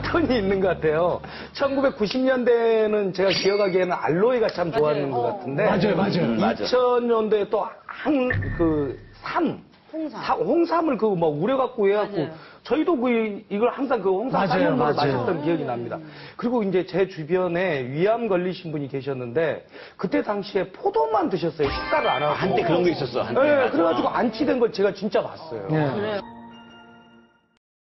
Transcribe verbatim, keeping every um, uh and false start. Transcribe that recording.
패턴이 있는 것 같아요. 천구백구십 년대는 제가 기억하기에는 알로에가 참 좋았는 것 같은데. 맞아요, 맞아요. 이천 년도에 또 한, 그, 삼. 홍삼. 사- 홍삼을 그 뭐 우려갖고 해갖고 맞아요. 저희도 그 이걸 항상 그 홍삼 맞아요, 쌀먹으로 맞아요. 마셨던 기억이 납니다. 그리고 이제 제 주변에 위암 걸리신 분이 계셨는데 그때 당시에 포도만 드셨어요. 식사를 안 하고. 한때 그런 게 있었어. 한때. 네, 맞아. 그래가지고 안치된 걸 제가 진짜 봤어요. 네. 그래요.